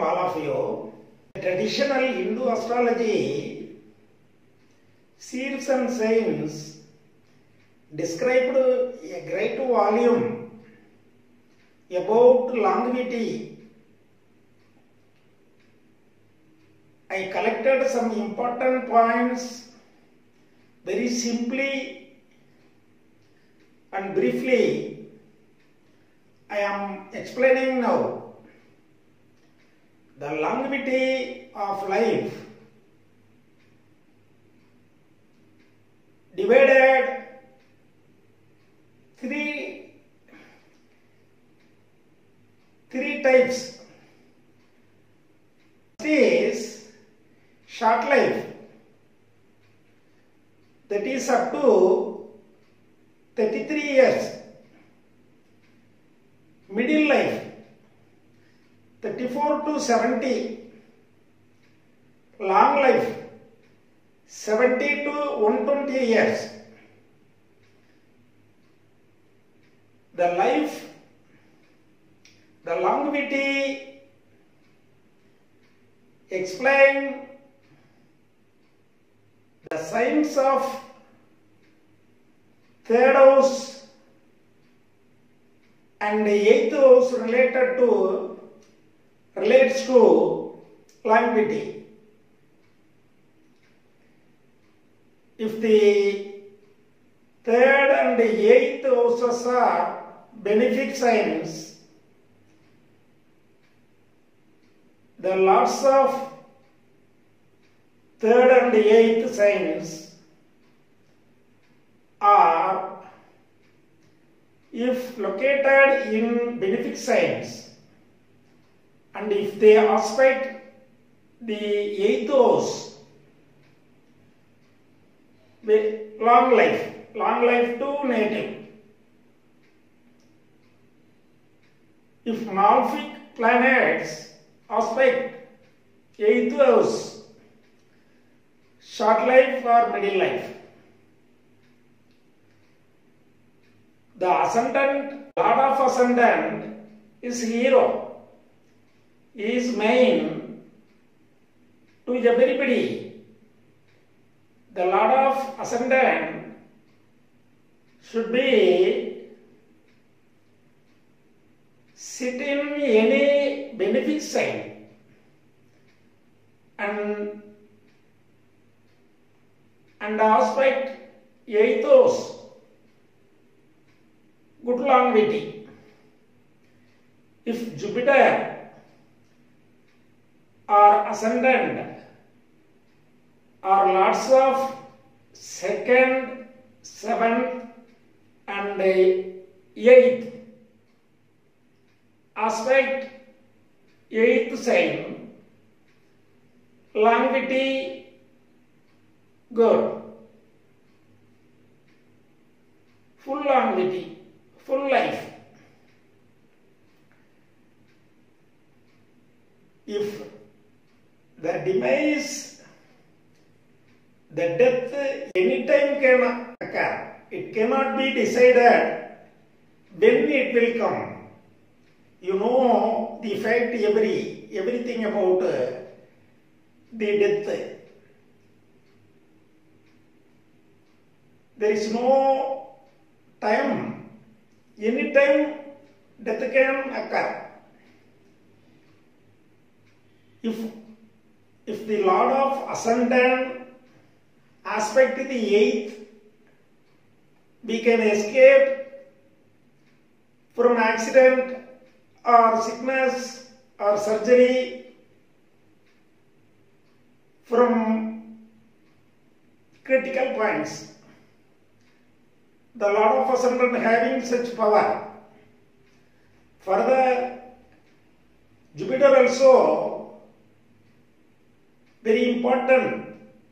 all of you. Traditional Hindu astrology, seeds and signs described a great volume about longevity. I collected some important points very simply and briefly. I am explaining now. The longevity of life divided three types. First is short life, that is up to 33 years. Middle life, 34 to 70. Long life, 70 to 120 years. The longevity explain the signs of third house and eighth house relates to longevity. If the third and eighth houses are benefic signs, the lots of third and eighth signs are, if located in benefic signs and if they aspect the eighth house, long life to native. If malefic planets aspect eighth house, short life or middle life. The ascendant, Lord of Ascendant is hero. He is main to everybody. The Lord of Ascendant should be sit in any benefic sign and aspect eighth house, good longevity. If Jupiter or ascendant are lots of second, seventh and eighth aspect eighth sign, longevity good, full longevity, full life. If the demise, the death anytime can occur, it cannot be decided when it will come. You know the fact, everything about the death. There is no time. Anytime death can occur. If the Lord of Ascendant aspect the eighth, we can escape from accident or sickness or surgery, from critical points. The Lord of Ascendant having such power. Further, Jupiter also very important.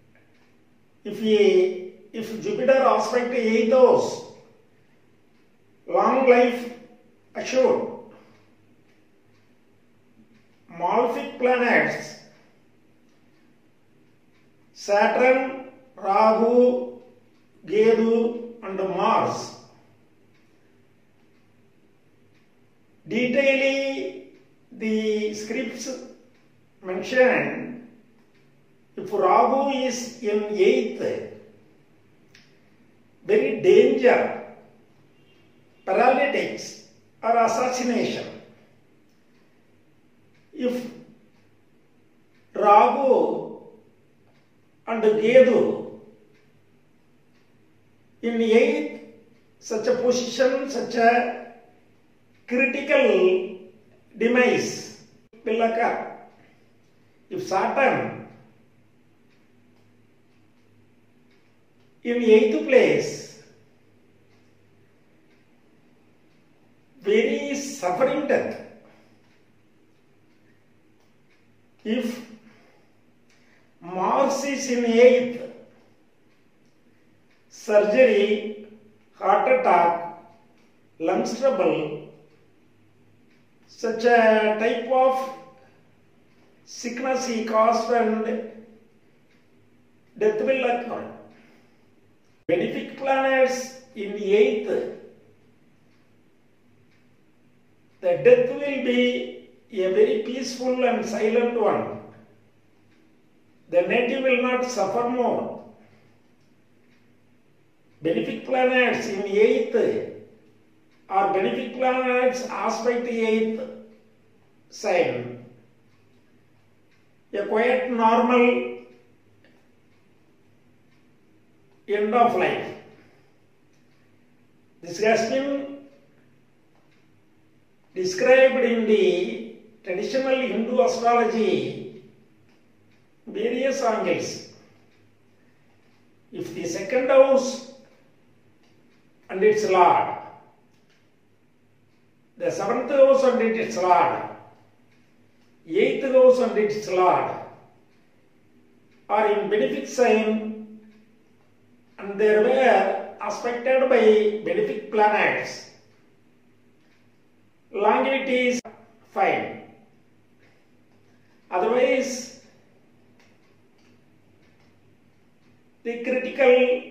If Jupiter aspect eighth house, long life assured. Malefic planets, Saturn, Rahu, Ketu and Mars. Detailing the scripts mentioned, if Rahu is in 8th, very danger, paralytics or assassination. If Rahu and Ketu in 8th, such a position, such a critical demise will occur. If Saturn in 8th place, very suffering death. If Mars is in 8th, surgery, heart attack, lungs trouble, such a type of sickness he caused and death will occur. Benefic planets in 8th, the death will be a very peaceful and silent one. The native will not suffer more. Benefic planets in 8th or benefic planets aspect the 8th sign. A quiet, normal end of life. This has been described in the traditional Hindu astrology various angles. If the second house and its lord, the 7th house and its lord, 8th house and its lord are in benefic sign and they were aspected by benefic planets, longevity is fine. Otherwise, the critical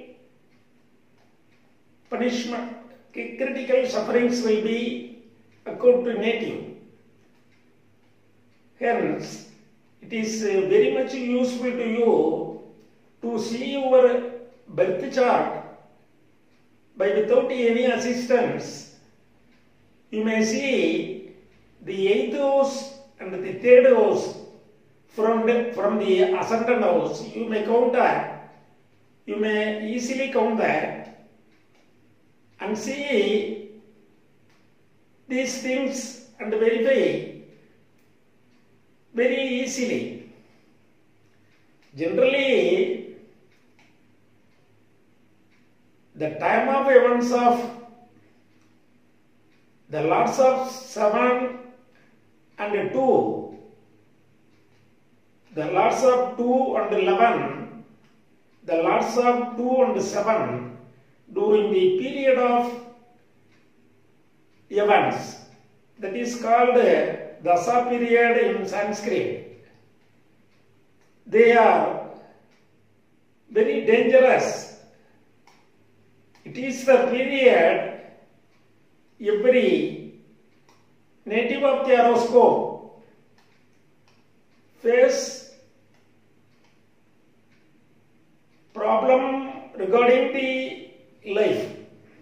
punishment, critical sufferings will be occurred to native. Hence, it is very much useful to you to see your birth chart by without any assistance. You may see the 8th house and the 3rd house from the ascendant house. You may count that. You may easily count that and see these things and verify very easily. Generally, the time of events of the lords of 7 and 2, the lords of 2 and 11, the lords of 2 and 7 during the period of events, that is called Dasa period in Sanskrit. They are very dangerous. It is the period every native of the horoscope face problem regarding the life.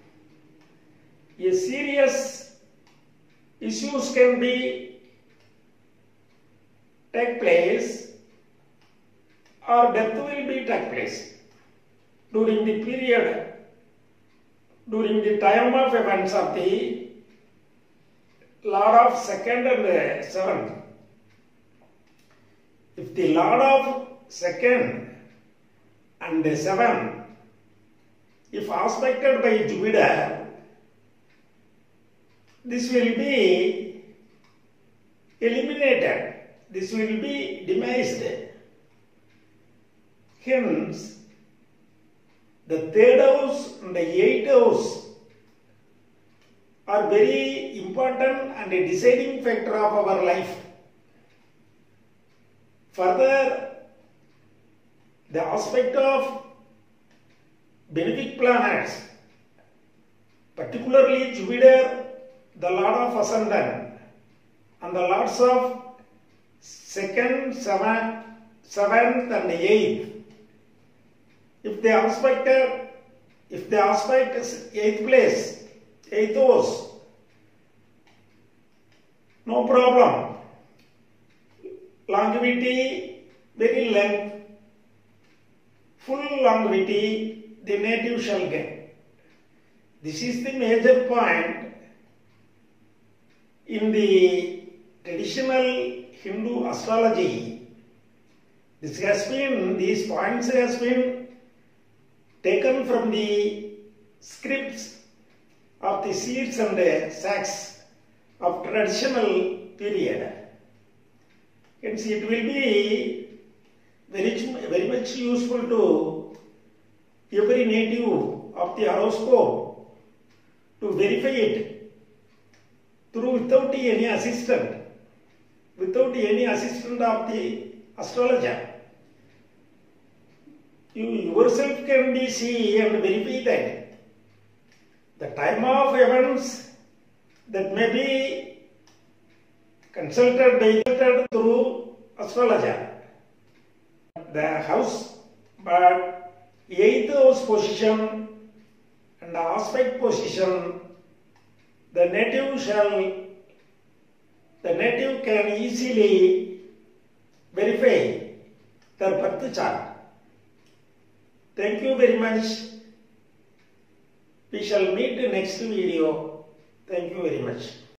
A serious issues can be take place or death will be take place during the period, during the time of events of the Lord of 2nd and 7th. If the Lord of 2nd and 7th, if aspected by Jupiter, this will be eliminated. This will be demised. Hence, the 3rd house and the 8th house are very important and a deciding factor of our life. Further, the aspect of benefic planets, particularly Jupiter, the Lord of Ascendant, and the Lords of second, seventh and eighth. If the aspect is eighth place, eighth house, no problem. Longevity, very length, full longevity, the native shall get. This is the major point in the traditional Hindu astrology. These points has been taken from the scripts of the seeds and the sacks of traditional period. Hence it will be very much useful to every native of the horoscope to verify it without any assistant of the astrologer. You yourself can be see and verify that the time of events that may be consulted through astrologer. The house, but 8th house position and the aspect position, the native can easily verify their birth chart. Thank you very much. We shall meet in the next video. Thank you very much.